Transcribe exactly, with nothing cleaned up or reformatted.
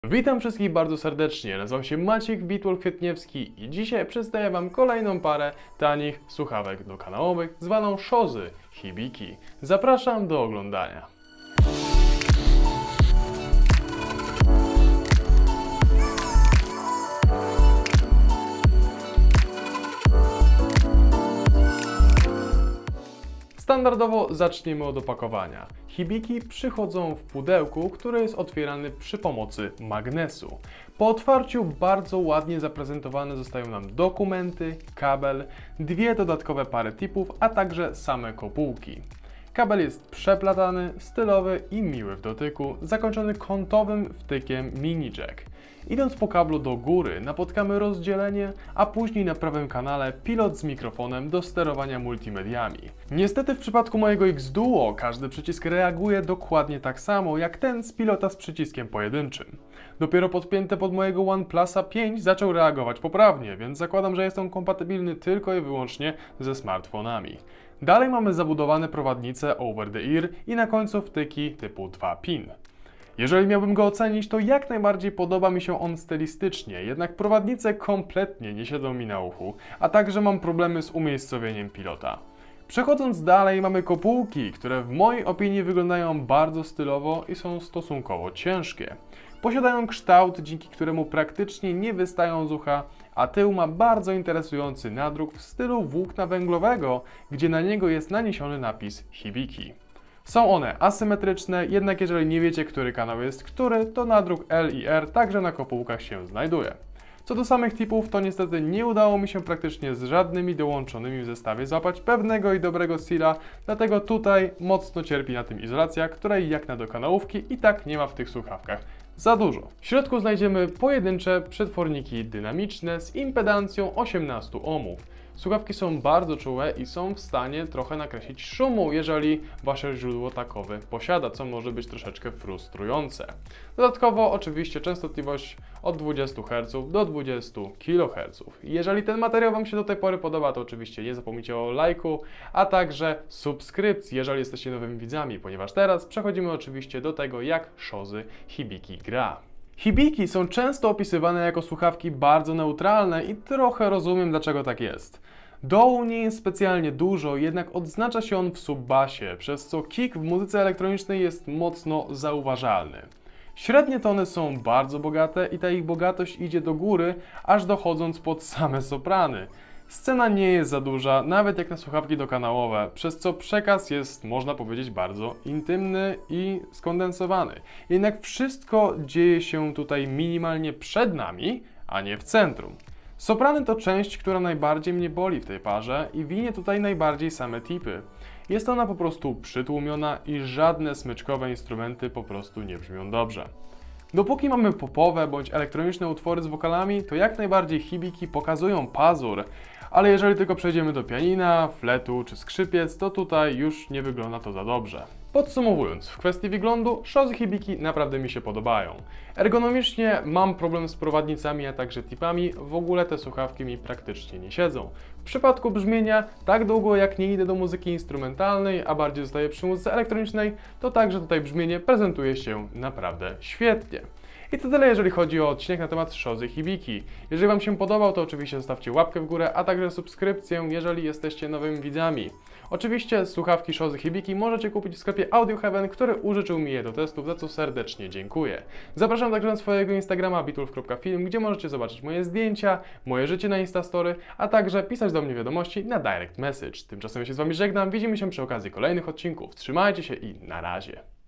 Witam wszystkich bardzo serdecznie, nazywam się Maciek Bitwol-Kwietniewski i dzisiaj przedstawię Wam kolejną parę tanich słuchawek dokanałowych zwaną Szozy Hibiki. Zapraszam do oglądania. Standardowo zaczniemy od opakowania. Hibiki przychodzą w pudełku, które jest otwierane przy pomocy magnesu. Po otwarciu bardzo ładnie zaprezentowane zostają nam dokumenty, kabel, dwie dodatkowe pary tipów, a także same kopułki. Kabel jest przeplatany, stylowy i miły w dotyku, zakończony kątowym wtykiem mini jack. Idąc po kablu do góry napotkamy rozdzielenie, a później na prawym kanale pilot z mikrofonem do sterowania multimediami. Niestety w przypadku mojego X-Duo każdy przycisk reaguje dokładnie tak samo jak ten z pilota z przyciskiem pojedynczym. Dopiero podpięte pod mojego OnePlusa pięć zaczął reagować poprawnie, więc zakładam, że jest on kompatybilny tylko i wyłącznie ze smartfonami. Dalej mamy zabudowane prowadnice over the ear i na końcu wtyki typu dwa pin. Jeżeli miałbym go ocenić, to jak najbardziej podoba mi się on stylistycznie, jednak prowadnice kompletnie nie siedzą mi na uchu, a także mam problemy z umiejscowieniem pilota. Przechodząc dalej, mamy kopułki, które w mojej opinii wyglądają bardzo stylowo i są stosunkowo ciężkie. Posiadają kształt, dzięki któremu praktycznie nie wystają z ucha, a tył ma bardzo interesujący nadruk w stylu włókna węglowego, gdzie na niego jest naniesiony napis Hibiki. Są one asymetryczne, jednak jeżeli nie wiecie, który kanał jest który, to nadruk L i R także na kopułkach się znajduje. Co do samych tipów, to niestety nie udało mi się praktycznie z żadnymi dołączonymi w zestawie złapać pewnego i dobrego seala, dlatego tutaj mocno cierpi na tym izolacja, której jak na dokanałówki i tak nie ma w tych słuchawkach za dużo. W środku znajdziemy pojedyncze przetworniki dynamiczne z impedancją osiemnaście ohmów. Słuchawki są bardzo czułe i są w stanie trochę nakreślić szumu, jeżeli Wasze źródło takowy posiada, co może być troszeczkę frustrujące. Dodatkowo oczywiście częstotliwość od dwudziestu herców do dwudziestu kiloherców. Jeżeli ten materiał Wam się do tej pory podoba, to oczywiście nie zapomnijcie o lajku, a także subskrypcji, jeżeli jesteście nowymi widzami, ponieważ teraz przechodzimy oczywiście do tego, jak Szozy Hibiki gra. Hibiki są często opisywane jako słuchawki bardzo neutralne i trochę rozumiem, dlaczego tak jest. Dołu nie jest specjalnie dużo, jednak odznacza się on w subbasie, przez co kick w muzyce elektronicznej jest mocno zauważalny. Średnie tony są bardzo bogate i ta ich bogatość idzie do góry, aż dochodząc pod same soprany. Scena nie jest za duża, nawet jak na słuchawki dokanałowe, przez co przekaz jest, można powiedzieć, bardzo intymny i skondensowany. Jednak wszystko dzieje się tutaj minimalnie przed nami, a nie w centrum. Soprany to część, która najbardziej mnie boli w tej parze i winie tutaj najbardziej same tipy. Jest ona po prostu przytłumiona i żadne smyczkowe instrumenty po prostu nie brzmią dobrze. Dopóki mamy popowe bądź elektroniczne utwory z wokalami, to jak najbardziej Hibiki pokazują pazur, ale jeżeli tylko przejdziemy do pianina, fletu czy skrzypiec, to tutaj już nie wygląda to za dobrze. Podsumowując, w kwestii wyglądu, Szozy Hibiki naprawdę mi się podobają. Ergonomicznie mam problem z prowadnicami, a także tipami, w ogóle te słuchawki mi praktycznie nie siedzą. W przypadku brzmienia, tak długo jak nie idę do muzyki instrumentalnej, a bardziej zostaję przy muzyce elektronicznej, to także tutaj brzmienie prezentuje się naprawdę świetnie. I to tyle, jeżeli chodzi o odcinek na temat Szozy Hibiki. Jeżeli Wam się podobał, to oczywiście zostawcie łapkę w górę, a także subskrypcję, jeżeli jesteście nowymi widzami. Oczywiście słuchawki Szozy Hibiki możecie kupić w sklepie Audio Heaven, który użyczył mi je do testów, za co serdecznie dziękuję. Zapraszam także na swojego Instagrama bitwolf kropka film, gdzie możecie zobaczyć moje zdjęcia, moje życie na Instastory, a także pisać do mnie wiadomości na direct message. Tymczasem ja się z Wami żegnam, widzimy się przy okazji kolejnych odcinków. Trzymajcie się i na razie.